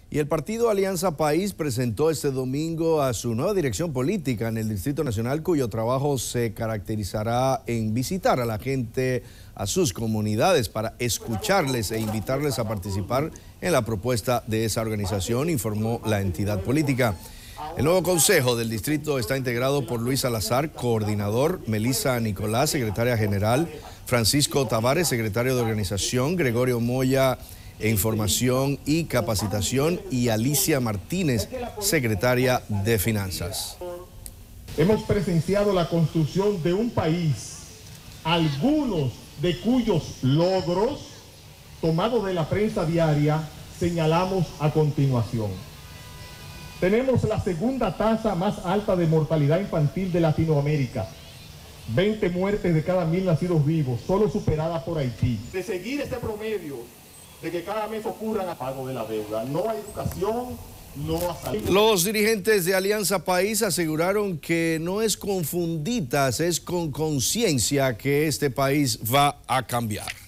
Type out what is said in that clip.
Y el partido Alianza País presentó este domingo a su nueva dirección política en el Distrito Nacional, cuyo trabajo se caracterizará en visitar a la gente, a sus comunidades, para escucharles e invitarles a participar en la propuesta de esa organización, informó la entidad política. El nuevo consejo del distrito está integrado por Luis Salazar, coordinador, Melissa Nicolás, secretaria general, Francisco Tavares, secretario de organización, Gregorio Moya, Información y Capacitación, y Alicia Martínez, secretaria de Finanzas. Hemos presenciado la construcción de un país, algunos de cuyos logros, tomados de la prensa diaria, señalamos a continuación. Tenemos la segunda tasa más alta de mortalidad infantil de Latinoamérica. 20 muertes de cada 1000 nacidos vivos, solo superada por Haití. De seguir este promedio de que cada mes ocurran a pago de la deuda, no hay educación, no hay salud. Los dirigentes de Alianza País aseguraron que no es con funditas, es con conciencia que este país va a cambiar.